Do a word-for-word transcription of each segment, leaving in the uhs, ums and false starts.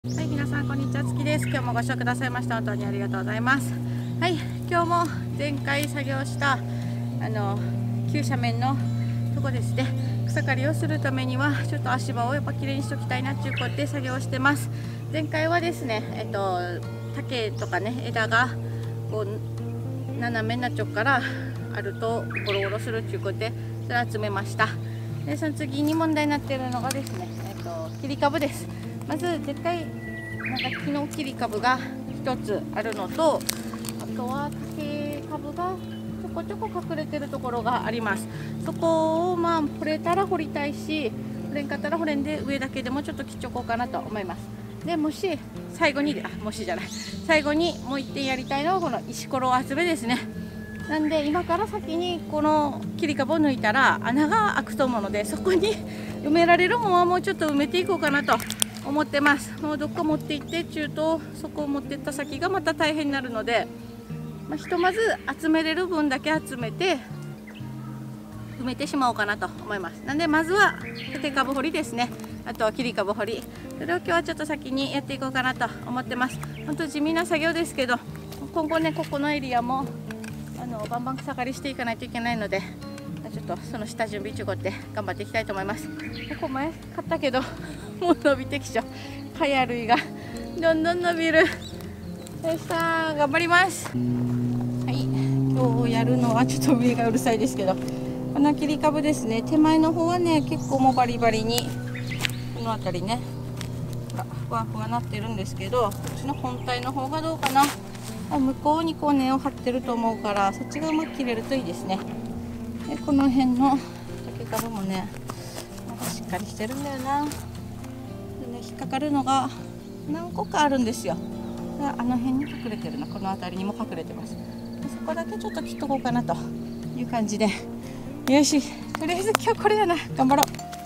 はい、皆さんこんにちは、つきです。今日もご視聴くださいまして本当にありがとうございます。はい、今日も前回作業したあの急斜面のとこですね、草刈りをするためにはちょっと足場をやっぱきれいにしておきたいなっていうことで作業してます。前回はですね、えっと竹とかね、枝がこう斜めになっちゃうからあるとゴロゴロするっていうことでそれを集めました。でその次に問題になっているのがですね、えっと切り株です。まず絶対なんか木の切り株がひとつあるのと、あとは竹株がちょこちょこ隠れてるところがあります。そこをまあ掘れたら掘りたいし、掘れんかったら掘れんで上だけでもちょっと切っちゃこうかなと思います。でもし最後にあもしじゃない最後にもういってんやりたいのはこの石ころ集めですね。なんで今から先にこの切り株を抜いたら穴が開くと思うので、そこに埋められるものはもうちょっと埋めていこうかなと思ってます。もうどっか持って行って中東そこを持ってった先がまた大変になるので、まあ、ひとまず集めれる分だけ集めて埋めてしまおうかなと思います。なんでまずは縦株掘りですね、あとは切り株掘り、それを今日はちょっと先にやっていこうかなと思ってます。本当地味な作業ですけど、今後ねここのエリアもあのバンバン草刈りしていかないといけないので、ちょっとその下準備中って頑張っていきたいと思います。ここ前買ったけどもう伸びてきちゃう。かや類がどんどん伸びる。よしさ頑張ります。はい、今日やるのはちょっと上がうるさいですけど、この切り株ですね、手前の方はね結構もうバリバリにこの辺りねふわふわなってるんですけど、こっちの本体の方がどうかな。あ向こうにこう根を張ってると思うから、そっちがうまく切れるといいですね。でこの辺の竹株もねまだしっかりしてるんだよな。で、ね、引っかかるのが何個かあるんですよ。あの辺に隠れてるな、この辺りにも隠れてます。そこだけちょっと切っとこうかなという感じで、よしとりあえず今日これだな、頑張ろう。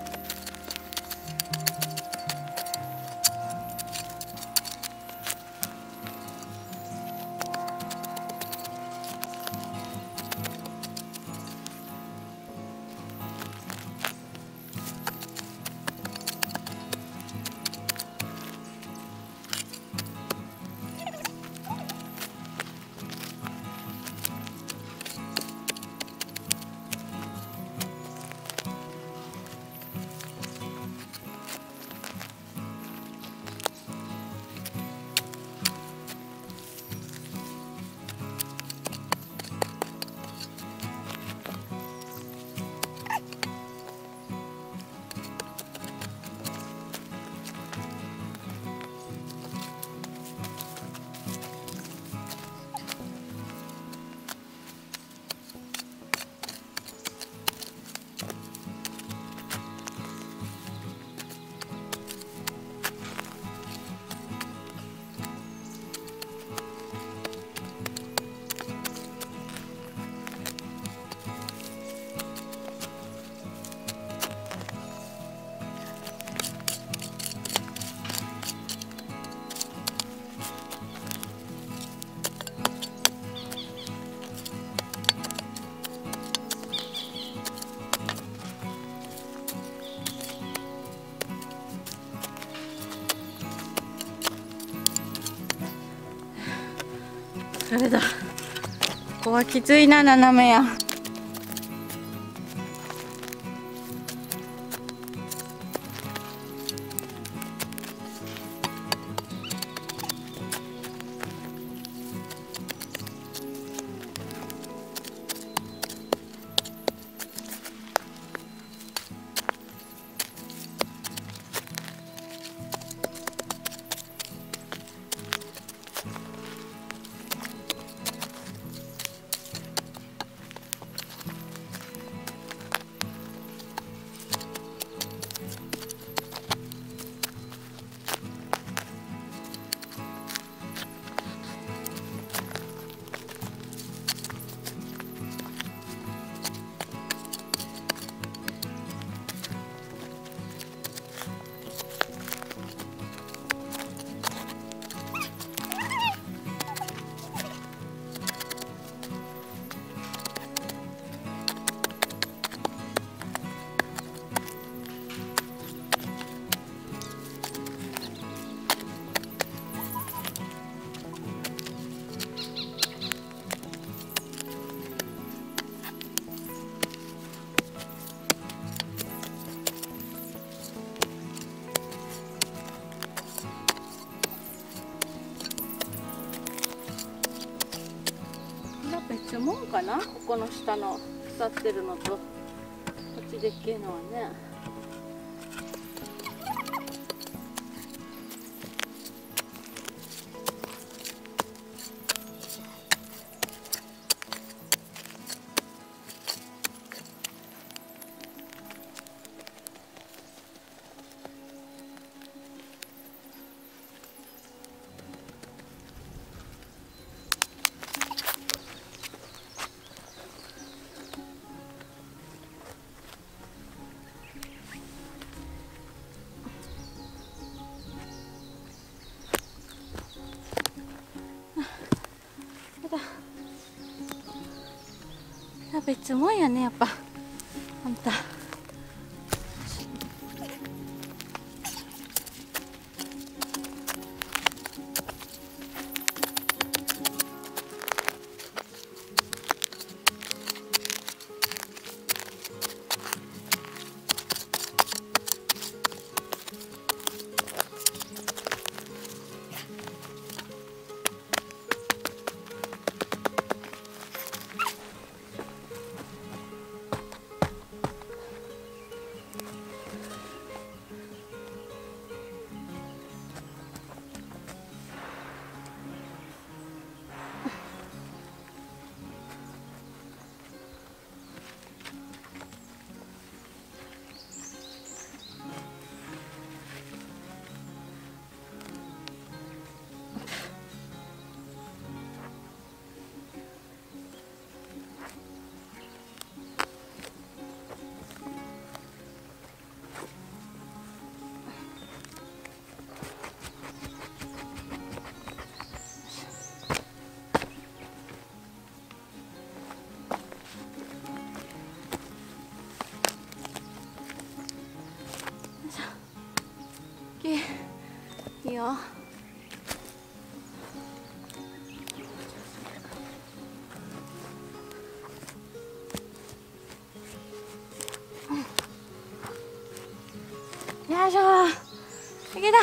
それだ、ここはきついな、斜めや。 もんかな、ここの下の腐ってるのとこっちでっけえのはね。別もんやね、やっぱあんた。いいよ。よいしょ。いけた。や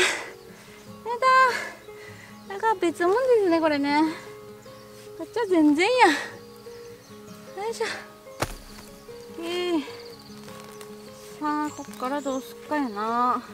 だ。なんか別物ですね、これね。こっちは全然や。よいしょ。えー、さあ、こっからどうすっかやな。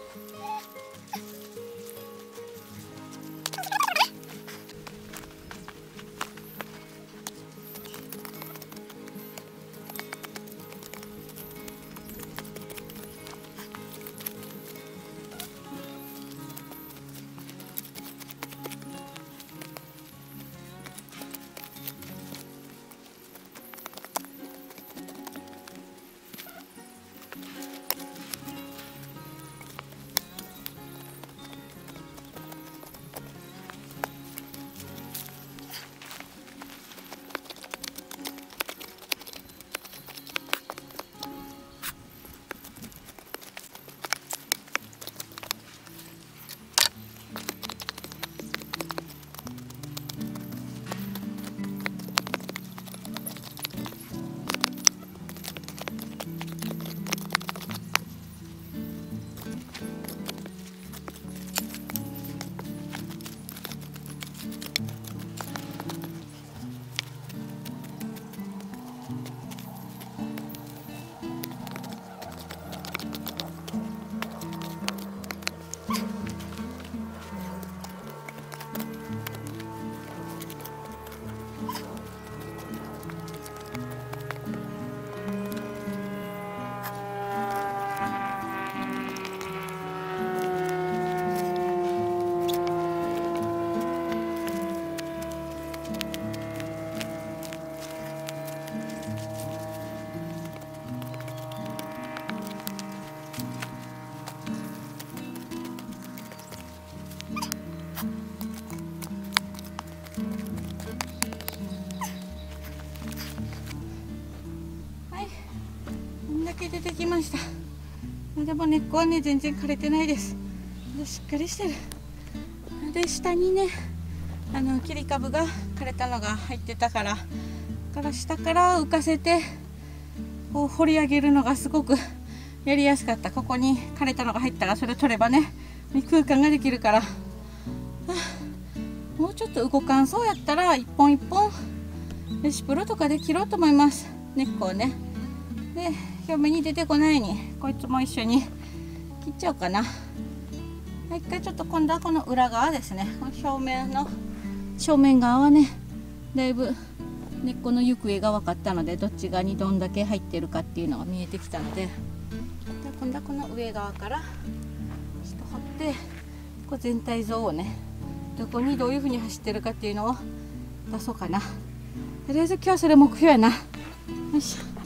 出てきました。でも根っこはね全然枯れてないです。でしっかりしてる。で下にねあの切り株が枯れたのが入ってたからから下から浮かせてこう掘り上げるのがすごくやりやすかった。ここに枯れたのが入ったらそれ取ればね空間ができるから、もうちょっと動かんそうやったら一本一本でシプロとかで切ろうと思います。根っこをね。で表面に出てこないようにこいつも一緒に切っちゃおうかな。一回ちょっと今度はこの裏側ですね。この表面の正面側はねだいぶ根っこの行方が分かったので、どっち側にどんだけ入ってるかっていうのが見えてきたので、で今度はこの上側からちょっと掘ってこう全体像をねどこにどういうふうに走ってるかっていうのを出そうかな。とりあえず今日はそれ目標やな。よいしょ。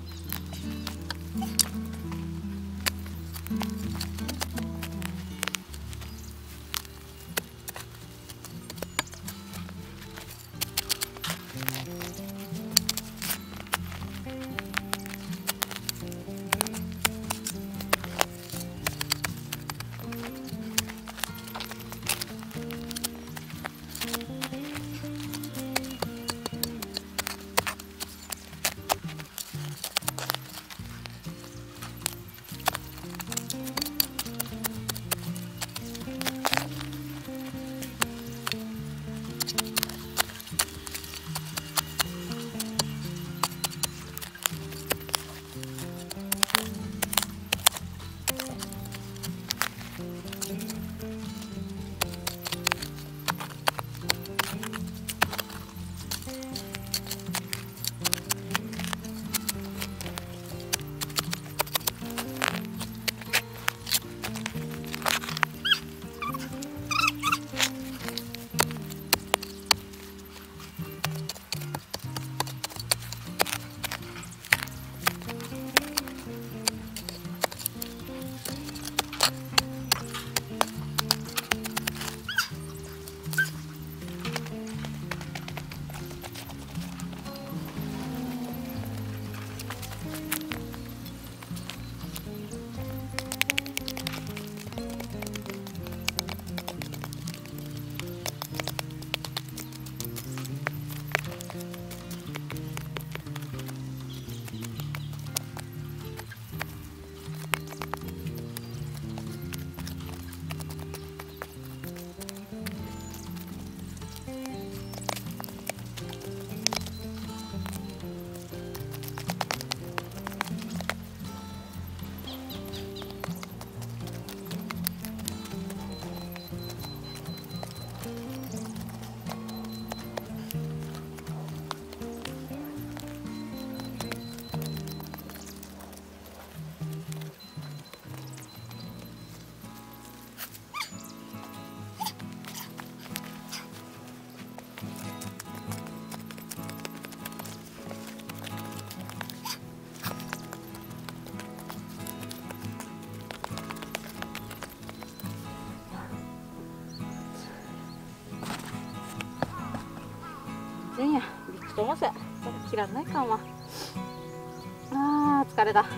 全やびっくりません。切らないかんわ。あー疲れだ。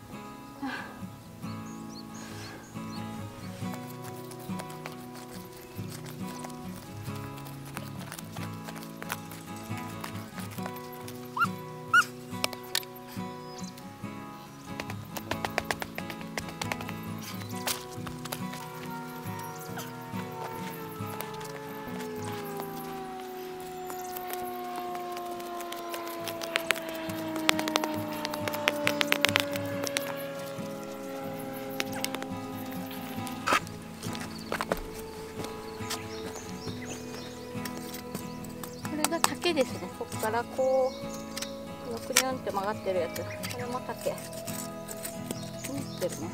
竹ですね。ここからこうこのクニョンって曲がってるやつ、これも竹持ってるね。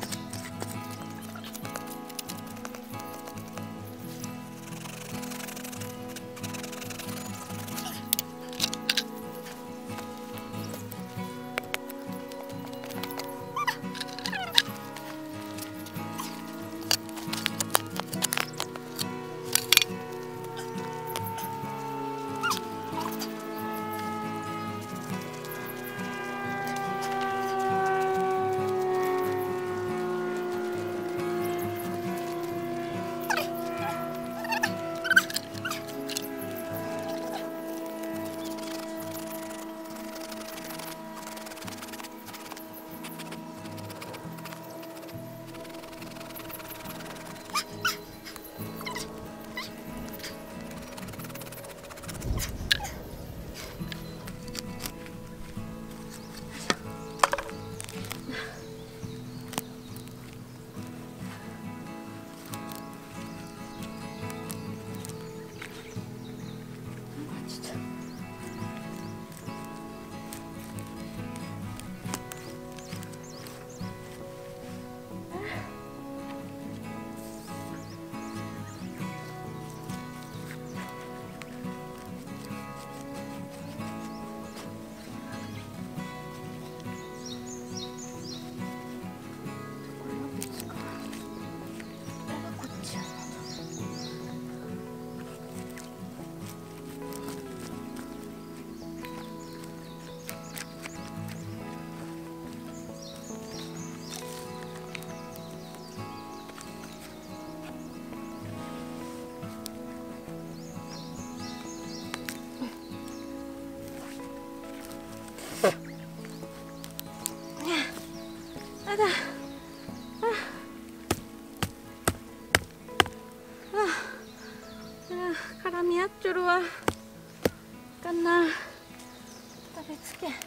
絡み合っちょるわ。かんな。食べつけ。よ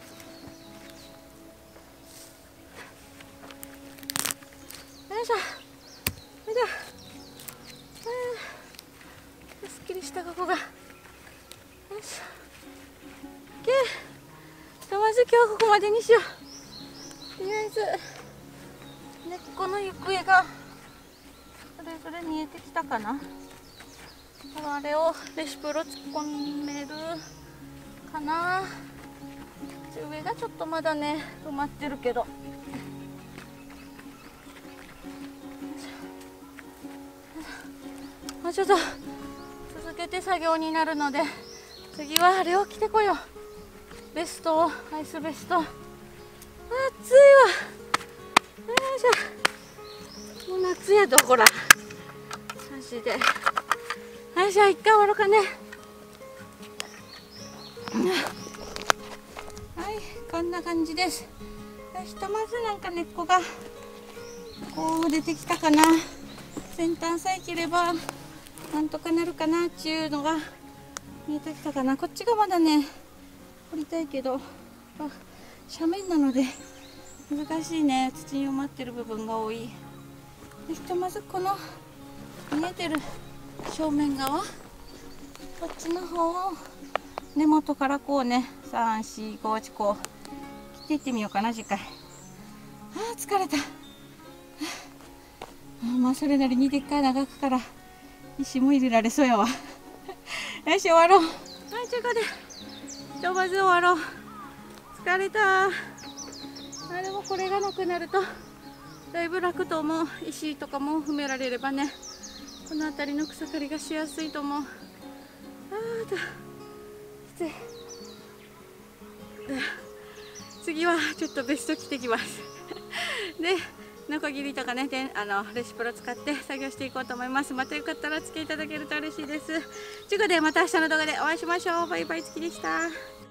いしょ。それだ。すっきりしたここが。よいしょ。オッケー。ひとまず今日はここまでにしよう。とりあえず根っこの行方がそれぞれ見えてきたかな。あれをレシプロ突っ込めるかな。上がちょっとまだね埋まってるけど、もうちょっと続けて作業になるので、次はあれを着てこよう。ベストを、アイスベスト。暑いわ。よいしょ。もう夏やどこら。マジで。よいしょ、一回終わろうかね。はい、こんな感じです。ひとまずなんか根っこがこう出てきたかな。先端さえ切ればなんとかなるかなっていうのが見えてきたかな。こっちがまだね掘りたいけど、斜面なので難しいね。土に埋まってる部分が多い。でひとまずこの見えてる正面側、こっちの方を根元からこうねさん、よん、ご、はちこう切っていってみようかな次回。あー疲れた。まあそれなりにでっかい長くから石も入れられそうやわ。よし終わろう。はい、ということでひとまず終わろう。疲れた。あでもこれがなくなるとだいぶ楽と思う。石とかも踏められればね、この辺りの草刈りがしやすいと思う。あーときつい。次はちょっとベスト着てきます。でノコギリとかね、であのレシプロ使って作業していこうと思います。またよかったらお付き合いいただけると嬉しいです。ということでまた明日の動画でお会いしましょう。バイバイ、月でした。